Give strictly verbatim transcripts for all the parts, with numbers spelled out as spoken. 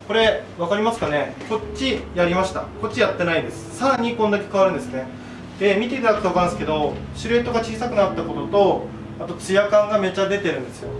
これ分かりますかね。こっちやりました。こっちやってないです。さらにこんだけ変わるんですね。で見ていただくと分かるんですけど、シルエットが小さくなったことと、あとツヤ感がめっちゃ出てるんですよ。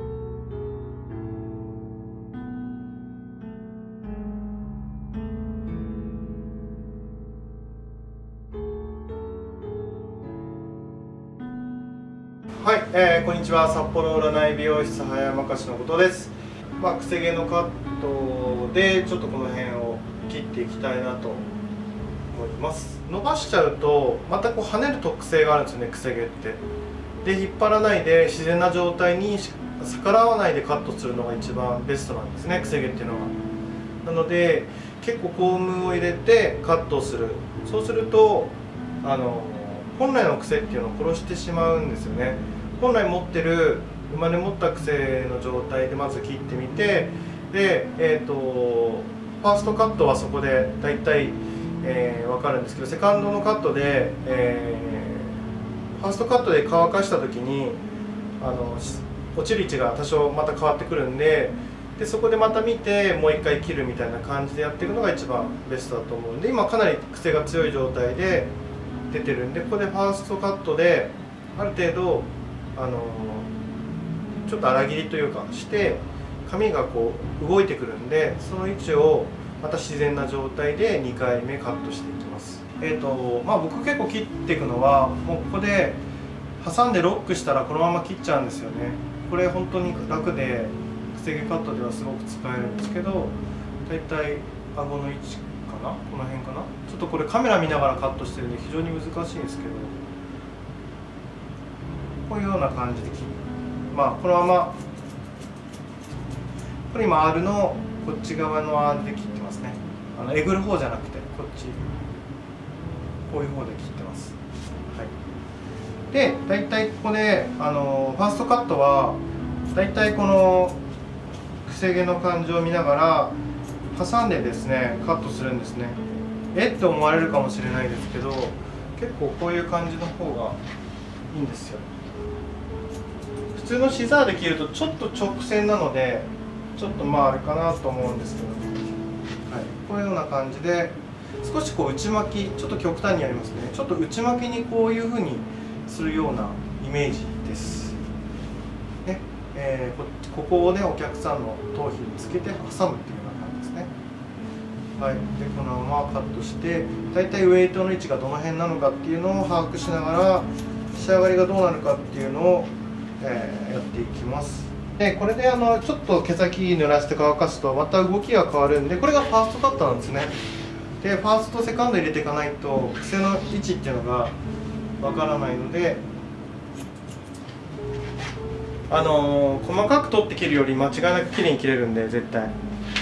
はい、えー、こんにちは。札幌占い美容室早山かしのことです。まあ、くせ毛のカットでちょっとこの辺を切っていきたいなと思います。伸ばしちゃうとまたこう跳ねる特性があるんですよね、くせ毛って。で引っ張らないで自然な状態に逆らわないでカットするのが一番ベストなんですね、くせ毛っていうのは。なので結構コームを入れてカットをする。そうするとあの本来の癖っていうのを殺してしまうんですよね。本来持ってる生まれ持った癖の状態でまず切ってみて、で、えー、とファーストカットはそこでだいたい、えー、分かるんですけど、セカンドのカットで、えー、ファーストカットで乾かした時にあの落ちる位置が多少また変わってくるんで、でそこでまた見てもう一回切るみたいな感じでやっていくのが一番ベストだと思うんで、今かなり癖が強い状態で出てるんで、ここでファーストカットである程度あのちょっと粗切りというかして髪がこう動いてくるんで、その位置をまた自然な状態でにかいめカットしていきます。えーとまあ、僕結構切っていくのはもうここで挟んでロックしたらこのまま切っちゃうんですよね。これ本当に楽でくせ毛カットではすごく使えるんですけど、だいたい顎の位置かな、この辺かな。ちょっとこれカメラ見ながらカットしてるんで非常に難しいんですけど、こういうような感じで切る。まあこのままこれ今 R のこっち側の R で切ってますね。あのえぐる方じゃなくてこっちこういう方で切ってます。はい、でだいたいここであのファーストカットはだいたいこのくせ毛の感じを見ながら挟んでですねカットするんですね。えって思われるかもしれないですけど、結構こういう感じの方がいいんですよ。普通のシザーで切るとちょっと直線なのでちょっとまああれかなと思うんですけど、はい、こういうような感じで少しこう内巻き、ちょっと極端にやりますね。ちょっと内巻きにこういう風にするようなイメージです。ねえー、こ, ここをねお客さんの頭皮につけて挟むっていうような感じですね。はい、でこのままカットしてだいたいウエイトの位置がどの辺なのかっていうのを把握しながら仕上がりがどうなるかっていうのをえー、やっていきます。でこれであのちょっと毛先濡らして乾かすとまた動きが変わるんで、これがファーストカットなんですね。でファーストセカンド入れていかないと癖の位置っていうのがわからないので、あのー、細かく取って切るより間違いなく綺麗に切れるんで絶対。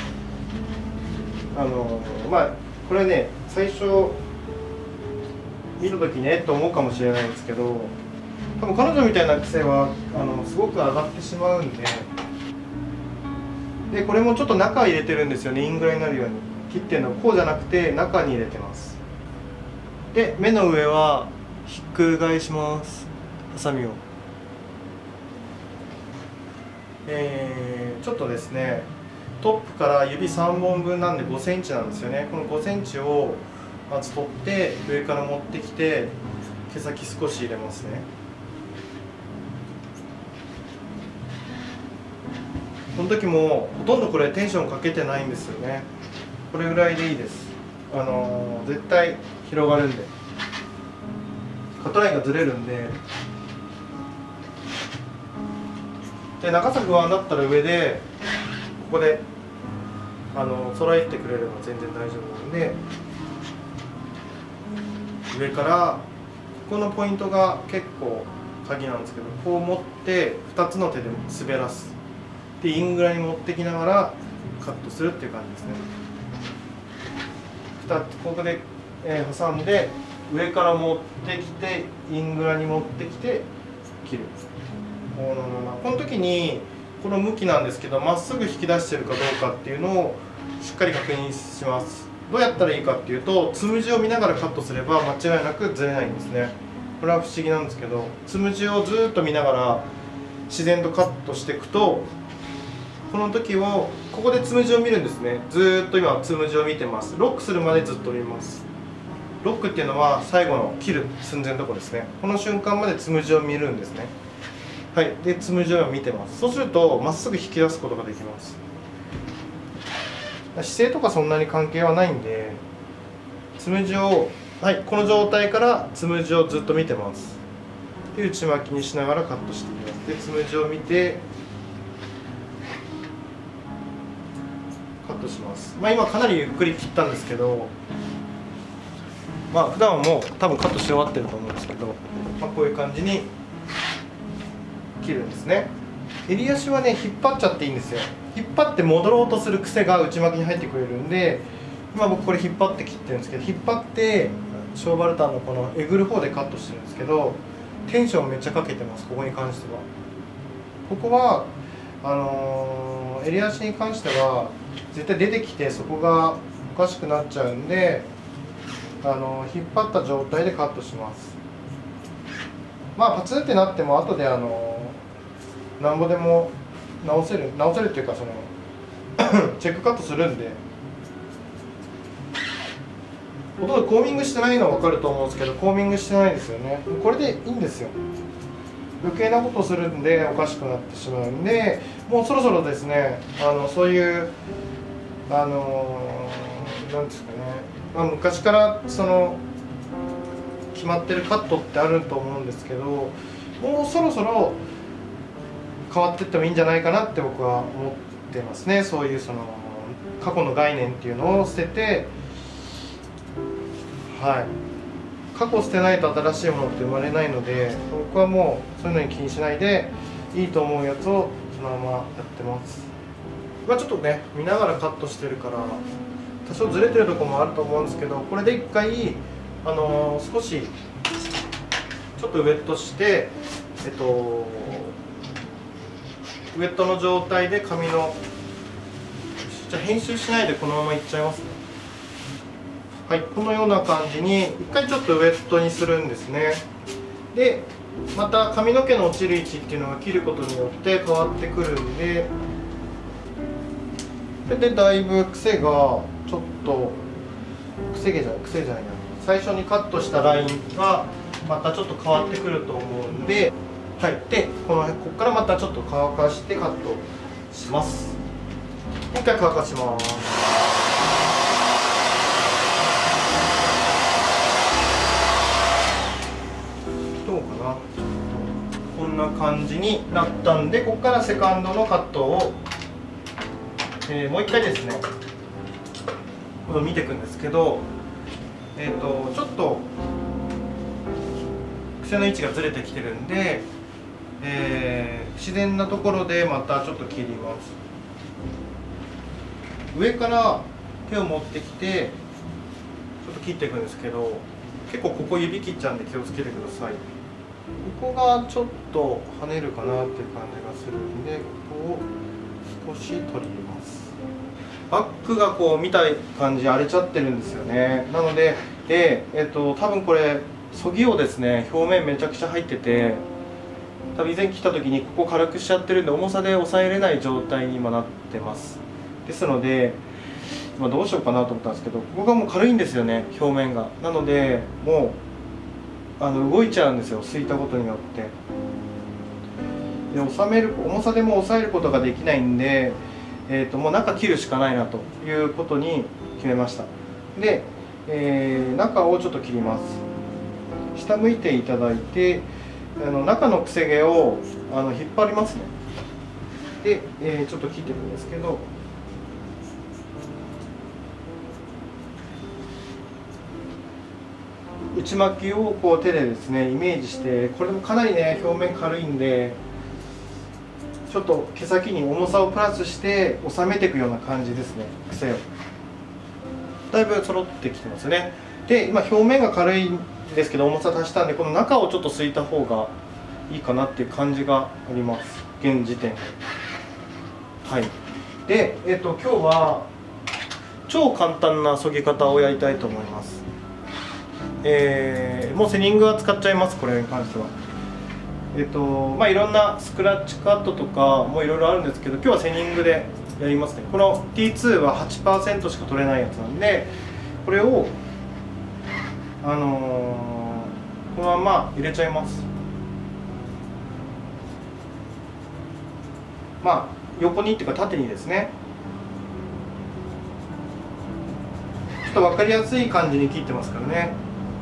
あのー、まあこれね最初見た時ねと思うかもしれないんですけど、多分彼女みたいな癖はあのすごく上がってしまうんで、でこれもちょっと中入れてるんですよね。イングラになるように切ってるのはこうじゃなくて中に入れてます。で目の上はひっくり返します、ハサミを。えー、ちょっとですねトップから指さんぼんぶんなんでごセンチなんですよね。このごセンチをまず取って上から持ってきて毛先少し入れますね。この時もほとんどこれテンションかけてないんですよね。これぐらいでいいです。あのー、絶対広がるんで、カットラインがずれるんで。で長さ不安だったら上でここであの揃えてくれれば全然大丈夫なので、上からここのポイントが結構鍵なんですけど、こう持ってふたつの手で滑らす。でイングラに持ってきながらカットするっていう感じですね。ふたつここで、えー、挟んで上から持ってきてイングラに持ってきて切る。このままこの時にこの向きなんですけど、まっすぐ引き出してるかどうかっていうのをしっかり確認します。どうやったらいいかっていうと、つむじを見ながらカットすれば間違いなくずれないんですね。これは不思議なんですけど、つむじをずっと見ながら自然とカットしていくとこの時をここでつむじを見るんですね。ずーっと今つむじを見てます。ロックするまでずっと見ます。ロックっていうのは最後の切る寸前のところですね。この瞬間までつむじを見るんですね。はい、でつむじを見てます。そうするとまっすぐ引き出すことができます。姿勢とかそんなに関係はないんで、つむじを、はい、この状態からつむじをずっと見てます。で内巻きにしながらカットしていきます。でつむじを見てカットします。まあ今かなりゆっくり切ったんですけど、まあ普段はもう多分カットし終わってると思うんですけど、まあ、こういう感じに切るんですね。襟足はね引っ張っちゃっていいんですよ。引っ張って戻ろうとする癖が内巻きに入ってくれるんで、今僕これ引っ張って切ってるんですけど、引っ張ってショーバルタンのこのえぐる方でカットしてるんですけど、テンションめっちゃかけてます。ここに関してはここはあのー、襟足に関しては絶対出てきてそこがおかしくなっちゃうんで、あのー、引っ張った状態でカットします。まあパツンってなっても後であのー、なんぼでも直せる直せるっていうか、そのチェックカットするんで、ほとんどコーミングしてないのは分かると思うんですけど、コーミングしてないですよね。これでいいんですよ。余計なことをするんでおかしくなってしまうんで、もうそろそろですね、あのそういうあのなんですかね、まあ、昔からその決まってるカットってあると思うんですけど、もうそろそろ変わっていってもいいんじゃないかなって僕は思ってますね。そういうその過去の概念っていうのを捨てて、はい、過去を捨てないと新しいものって生まれないので、僕はもうそういうのに気にしないでいいと思うやつをそのままやってます。まあ、ちょっとね見ながらカットしてるから多少ずれてるところもあると思うんですけど、これで一回、あのー、少しちょっとウェットして、えっとウェットの状態で髪の、じゃあ編集しないでこのままいっちゃいますね。はい、このような感じに一回ちょっとウェットにするんですね。でまた髪の毛の落ちる位置っていうのが切ることによって変わってくるんで、それでだいぶ癖がちょっと癖毛じゃない癖じゃないな最初にカットしたラインがまたちょっと変わってくると思うんで、はい、でこのここからまたちょっと乾かしてカットします。一回乾かします。どうかな、こんな感じになったんで、ここからセカンドのカットを、えー、もう一回ですねこれを見ていくんですけど、えーと、ちょっと癖の位置がずれてきてるんで、えー、自然なところでまたちょっと切ります。上から手を持ってきてちょっと切っていくんですけど、結構ここ指切っちゃうんで気をつけてください。ここがちょっと跳ねるかなっていう感じがするんで、ここを少し取り入れます。バックがこう見たい感じ荒れちゃってるんですよね。なのでで、えっと、多分これそぎをですね表面めちゃくちゃ入ってて、多分以前切った時にここ軽くしちゃってるんで重さで抑えれない状態に今なってます。ですので今どうしようかなと思ったんですけど、ここがもう軽いんですよね表面が。なのでもうあの動いちゃうんですよ、すいたことによって。で収める重さでも抑えることができないんで、えー、ともう中切るしかないなということに決めました。で、えー、中をちょっと切ります。下向いていただいて、あの中のくせ毛をあの引っ張りますね。で、えー、ちょっと切っていくんですけど、内巻きをこう手でですねイメージして、これもかなりね表面軽いんで、ちょっと毛先に重さをプラスして収めていくような感じですね。癖をだいぶ揃ってきてますね。で今表面が軽いんですけど重さ足したんで、この中をちょっとすいた方がいいかなっていう感じがあります現時点で。はいで、えっと今日は超簡単な削ぎ方をやりたいと思います。えー、もうセリングは使っちゃいます。これに関してはえっとまあ、いろんなスクラッチカットとかもいろいろあるんですけど、今日はセニングでやりますね。この ティーツー は はちパーセント しか取れないやつなんで、これをあのー、このまま入れちゃいます。まあ横にっていうか縦にですね。ちょっと分かりやすい感じに切ってますからね。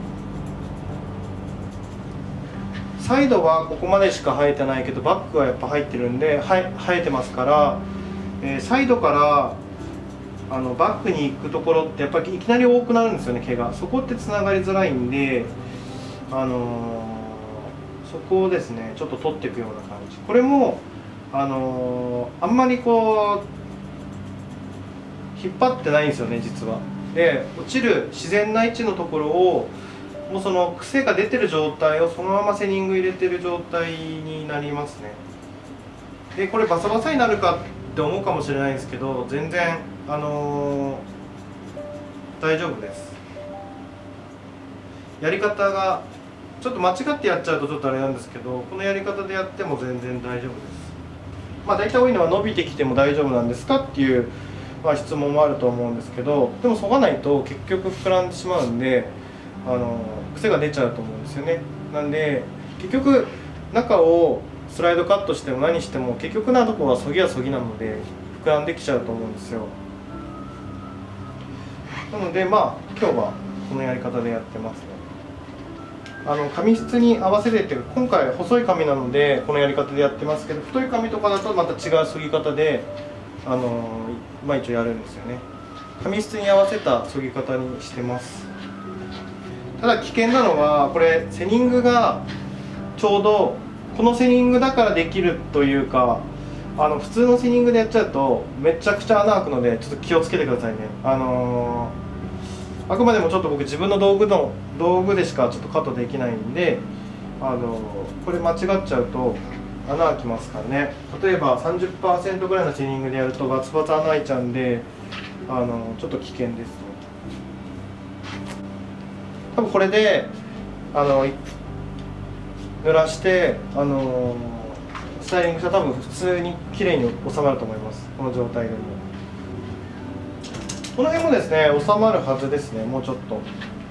サイドはここまでしか生えてないけど、バックはやっぱ入ってるんで、は生えてますから、えー、サイドからあのバックに行くところってやっぱりいきなり多くなるんですよね、毛が。そこってつながりづらいんで、あのー、そこをですねちょっと取っていくような感じ。これもあのー、あんまりこう引っ張ってないんですよね、実は。で落ちる自然な位置のところをもうその癖が出てる状態をそのままセニング入れてる状態になりますね。でこれバサバサになるかって思うかもしれないですけど、全然あのー、大丈夫です。やり方がちょっと間違ってやっちゃうとちょっとあれなんですけど、このやり方でやっても全然大丈夫です。まあ大体多いのは伸びてきても大丈夫なんですかっていう、まあ、質問もあると思うんですけど、でもそがないと結局膨らんでしまうんで、あの癖が出ちゃうと思うんですよね。なんで結局中をスライドカットしても何しても結局なとこはそぎはそぎなので膨らんできちゃうと思うんですよ。なのでまあ今日はこのやり方でやってますね。あの髪質に合わせてっていうか、今回細い髪なのでこのやり方でやってますけど、太い髪とかだとまた違うそぎ方であのまあ一応やるんですよね。髪質に合わせたそぎ方にしてます。ただ危険なのはこれセニングがちょうどこのセニングだからできるというか、あの普通のセニングでやっちゃうとめちゃくちゃ穴開くのでちょっと気をつけてくださいね。あのー、あくまでもちょっと僕自分の道具の道具でしかちょっとカットできないんで、あのー、これ間違っちゃうと穴開きますからね。例えば さんじゅっパーセント ぐらいのセニングでやるとバツバツ穴開いちゃうんで、あのー、ちょっと危険ですね。多分これであの濡らしてあのスタイリングしたら多分普通に綺麗に収まると思います。この状態でもこの辺もですね収まるはずですね。もうちょっと、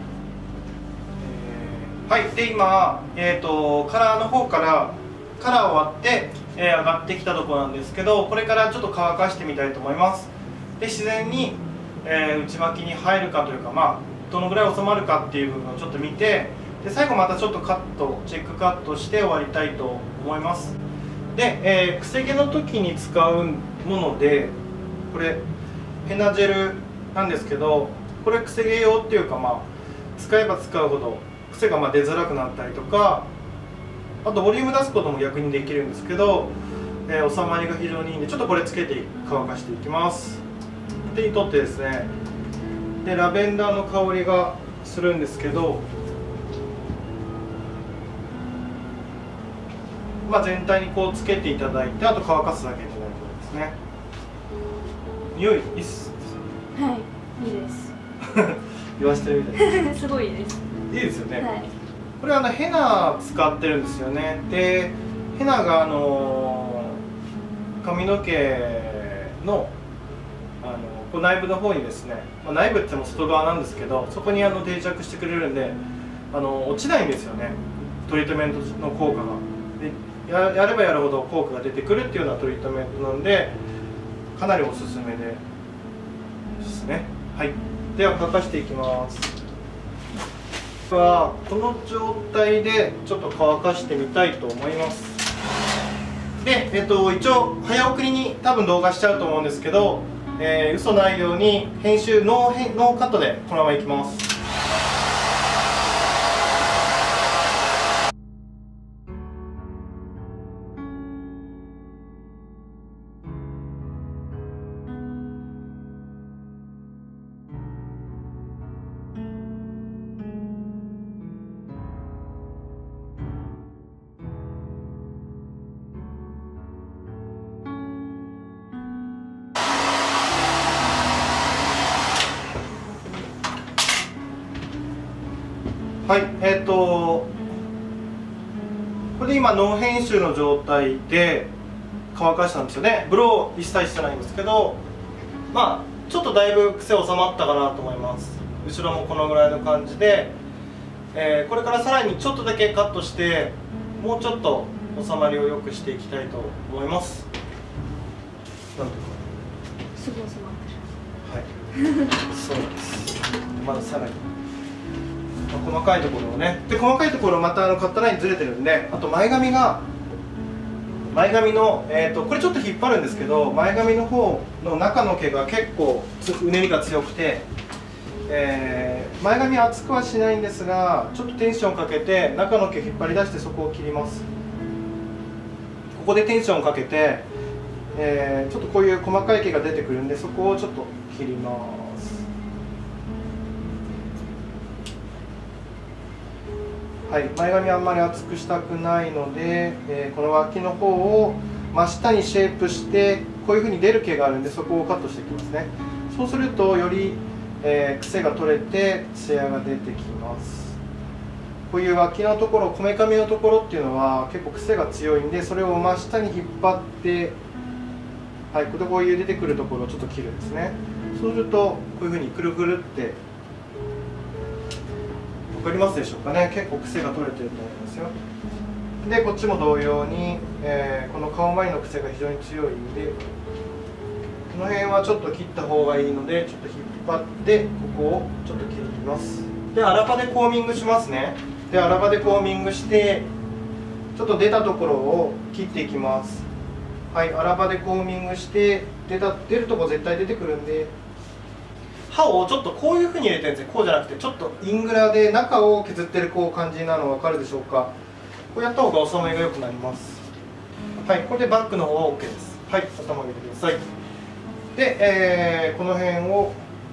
えー、はい。で今、えーと、カラーの方からカラーを割って、えー、上がってきたところなんですけど、これからちょっと乾かしてみたいと思います。で自然に、えー、内巻きに入るかというか、まあどのぐらい収まるかっていう部分をちょっと見て、で最後またちょっとカットチェックカットして終わりたいと思います。で、えー、くせ毛の時に使うもので、これヘナジェルなんですけど、これくせ毛用っていうか、まあ使えば使うほど癖がまあ出づらくなったりとか、あとボリューム出すことも逆にできるんですけど、えー、収まりが非常にいいんで、ちょっとこれつけて乾かしていきます。手に取ってですね、でラベンダーの香りがするんですけど、まあ、全体にこうつけていただいて、あと乾かすだけで大丈夫ですね。匂いいいっす。 はい、いいです。 言わしてるみたいです。 すごいいいです。 いいですよね。 はい、 これあのヘナ使ってるんですよね。でヘナがあの髪の毛のあのこう内部の方にですね、まあ、内部って言っても外側なんですけど、そこにあの定着してくれるんで、あの落ちないんですよね、トリートメントの効果が。で や, やればやるほど効果が出てくるっていうようなトリートメントなので、かなりおすすめでですね。はい、では乾かしていきます。ではこの状態でちょっと乾かしてみたいと思います。で、えっと、一応早送りに多分動画しちゃうと思うんですけど、えー、嘘ないように編集ノー編ノーカットでこのままいきます。はい、えっとこれで今ノー編集の状態で乾かしたんですよね。ブロー一切してないんですけど、まあちょっとだいぶ癖収まったかなと思います。後ろもこのぐらいの感じで、えー、これからさらにちょっとだけカットしてもうちょっと収まりを良くしていきたいと思います。なんとかすぐ収まってる。 はいそうです。まださらに、まあ、細かいところをね、で細かいところまたあのカットラインずれてるんで、あと前髪が前髪の、えー、とこれちょっと引っ張るんですけど、前髪の方の中の毛が結構うねりが強くて、えー、前髪厚くはしないんですが、ちょっとテンションかけて中の毛引っ張り出してそこを切ります。ここでテンションかけて、えー、ちょっとこういう細かい毛が出てくるんで、そこをちょっと切ります。はい、前髪あんまり厚くしたくないので、えー、この脇の方を真下にシェイプして、こういうふうに出る毛があるんで、そこをカットしていきますね。そうするとより、えー、癖が取れてツヤが出てきます。こういう脇のところ、こめかみのところっていうのは結構癖が強いんで、それを真下に引っ張って、はい、こういう出てくるところをちょっと切るんですね。そうするとこういうふうにくるくるって、分かりますでしょうかね。結構癖が取れてると思いますよ。でこっちも同様に、えー、この顔周りの癖が非常に強いんで、この辺はちょっと切った方がいいので、ちょっと引っ張ってここをちょっと切ります。で荒刃でコーミングしますね。で荒刃でコーミングしてちょっと出たところを切っていきます。はい、荒刃でコーミングして出た出るところ絶対出てくるんで、刃をちょっとこういうふうに入れてるんですね。こうじゃなくてちょっとイングラで中を削ってるこう感じなの分かるでしょうか。こうやった方が収まりが良くなります。はい、これでバックの方は OK です。はい、頭を入れてください。で、えー、この辺を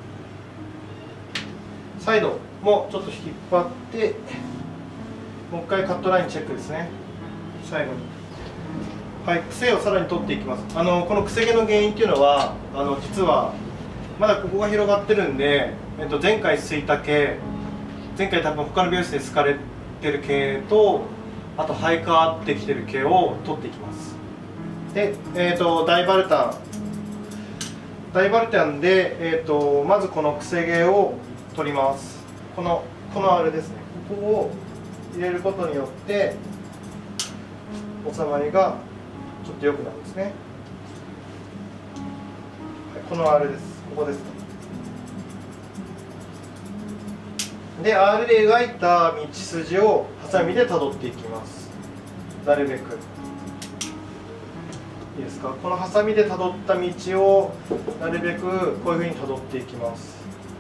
サイドもちょっと引っ張って、もう一回カットラインチェックですね。最後に、はい、癖をさらに取っていきます。あのこの癖毛の原因っていうのは、あの実はまだここが広がってるんで、えっと、前回すいた毛、前回多分他の美容室で好かれてる毛と、あと生え変わってきてる毛を取っていきます。で、えっと、大バルタン大バルタンで、えっと、まずこの癖毛を取ります。このこのあれですね、ここを入れることによって収まりがちょっと良くなるんですね。はい、この R です。ここです。で アール で描いた道筋をハサミでたどっていきます。なるべくいいですか。このハサミでたどった道をなるべくこういうふうにたどっていきます。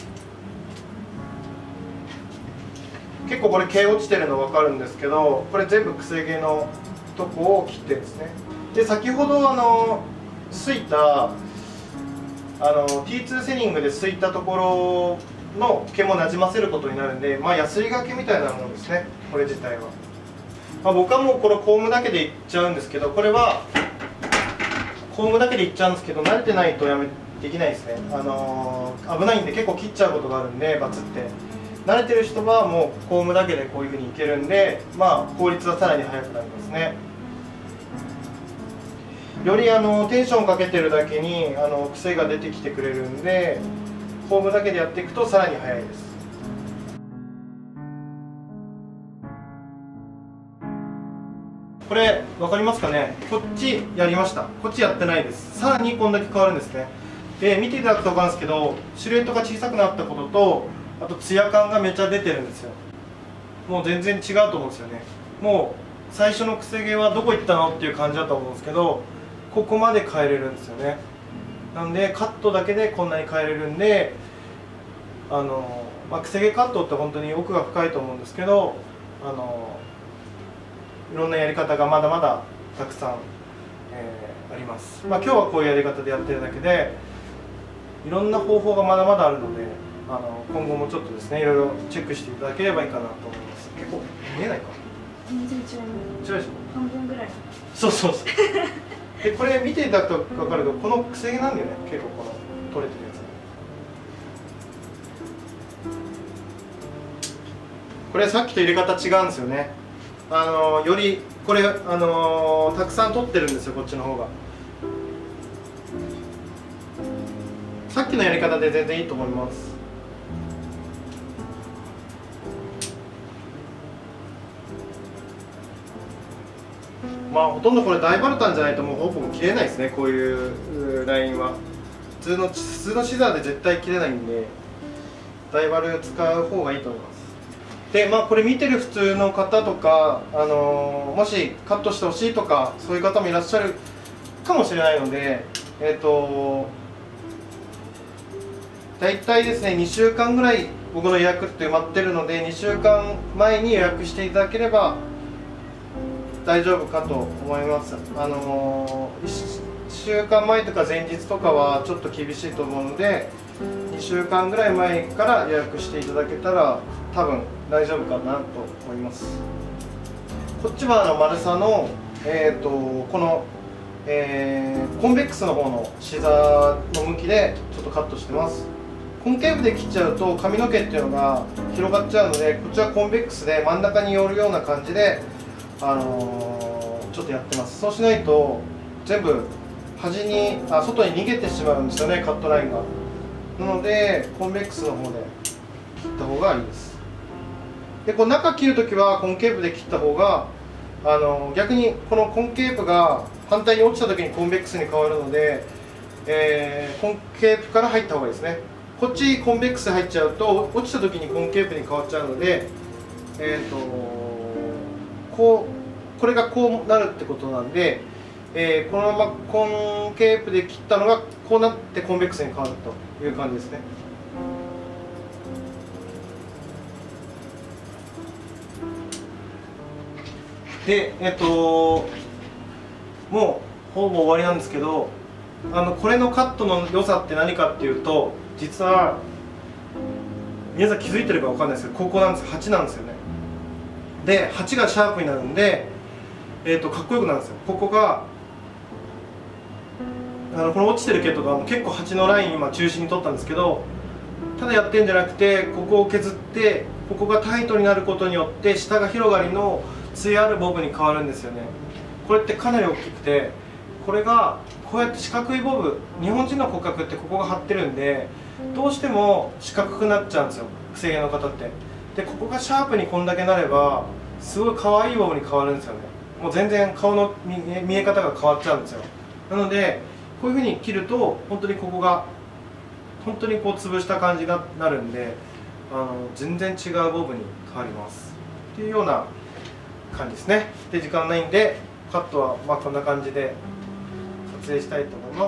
結構これ毛落ちてるの分かるんですけど、これ全部癖毛のとこを切ってるんですね。で先ほどあのすいたあの ティーツー セニングですいたところの毛もなじませることになるんで、まあヤスリがけみたいなものですね、これ自体は。まあ、僕はもうこのコームだけでいっちゃうんですけど、これはコームだけでいっちゃうんですけど、慣れてないとやめできないですね。あのー、危ないんで結構切っちゃうことがあるんで、バツって。慣れてる人はもうコームだけでこういうふうにいけるんで、まあ効率はさらに速くなりますね。よりあのテンションかけてるだけにあの癖が出てきてくれるんで、コームだけでやっていくとさらに速いです。これ分かりますかね。こっちやりました、こっちやってないです。さらにこんだけ変わるんですね。で見ていただくと分かるんですけど、シルエットが小さくなったことと、あとツヤ感がめっちゃ出てるんですよ。もう全然違うと思うんですよね。もう最初の癖毛はどこ行ったのっていう感じだと思うんですけど、ここまで変えれるんですよね。なんでカットだけでこんなに変えれるんで、あの、まあ、癖毛カットって本当に奥が深いと思うんですけど、あのいろんなやり方がまだまだたくさん、えー、あります。まあ、今日はこういうやり方でやってるだけで、いろんな方法がまだまだあるので、あの今後もちょっとですね、いろいろチェックしていただければいいかなと思います。結構見えないか。 全然違います。 違うでしょ。 半分ぐらい。 そうそうそう。でこれ見ていただくと分かるけど、この癖毛なんだよね。結構この取れてるやつ。これさっきと入れ方違うんですよね。あのよりこれ、あのー、たくさん取ってるんですよ、こっちの方が。さっきのやり方で全然いいと思います。まあほとんどこれ大バルタンじゃないともうほぼ切れないですね、こういうラインは。普通の普通のシザーで絶対切れないんで、大バル使う方がいいと思います。で、まあこれ見てる普通の方とか、あのー、もしカットしてほしいとかそういう方もいらっしゃるかもしれないので、えっと大体ですねにしゅうかんぐらい僕の予約って埋まってるので、にしゅうかんまえに予約していただければ大丈夫かと思います。あのー、いっしゅうかんまえとか前日とかはちょっと厳しいと思うので、にしゅうかんぐらい前から予約していただけたら多分大丈夫かなと思います。こっちはあの丸さの、えー、とこの、えー、コンベックスの方のシザーの向きでちょっとカットしてます。コンケープで切っちゃうと髪の毛っていうのが広がっちゃうので、こっちはコンベックスで真ん中に寄るような感じで、あのー、ちょっとやってます。そうしないと全部端にあ外に逃げてしまうんですよね、カットラインが。なのでコンベックスの方で切った方がいいです。でこう中切るときはコンケープで切った方が、あのー、逆にこのコンケープが反対に落ちたときにコンベックスに変わるので、えー、コンケープから入った方がいいですね。こっちコンベックス入っちゃうと落ちた時にコンケープに変わっちゃうので、えー、とこうこれがこうなるってことなんで、えー、このままコンケープで切ったのがこうなってコンベックスに変わるという感じですね。でえっ、ー、ともうほぼ終わりなんですけど、あのこれのカットの良さって何かっていうと、実は皆さん気づいてれば分かんないですけど、ここなんですよ、はちなんですよね。ではちがシャープになるんで、えー、とかっこよくなるんですよ。ここがあのこの落ちてる毛とかも結構はちのライン今中心に取ったんですけど、ただやってるんじゃなくてここを削ってここがタイトになることによって下が広がりのツヤあるボブに変わるんですよね。これってかなり大きくて、これがこうやって四角いボブ、日本人の骨格ってここが張ってるんでどうしても四角くなっちゃうんですよ、くせ毛の方って。でここがシャープにこんだけなればすごい可愛いボブに変わるんですよね。もう全然顔の見え方が変わっちゃうんですよ。なのでこういうふうに切ると本当にここが本当にこう潰した感じになるんで、あの全然違うボブに変わりますっていうような感じですね。で時間ないんでカットはまあこんな感じで撮影したいと思います。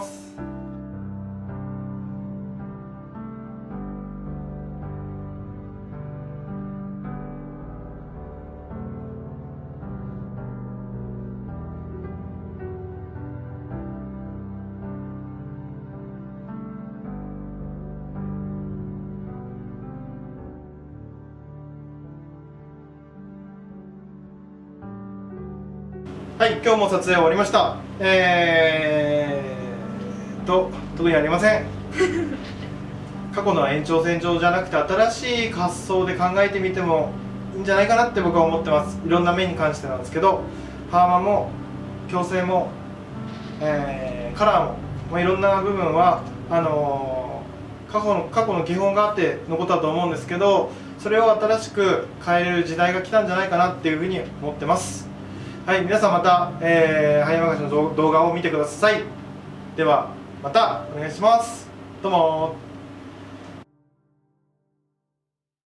はい、今日も撮影終わりました。えーと、特にありません。過去の延長線上じゃなくて新しい発想で考えてみてもいいんじゃないかなって僕は思ってます。いろんな面に関してなんですけど、パーマも矯正も、えー、カラーも、まあ、いろんな部分はあのー、過去の過去の基本があってのことだと思うんですけど、それを新しく変えれる時代が来たんじゃないかなっていうふうに思ってます。はい、皆さんまた、えー、早山がしの動画を見てください。ではまたお願いします。どうも。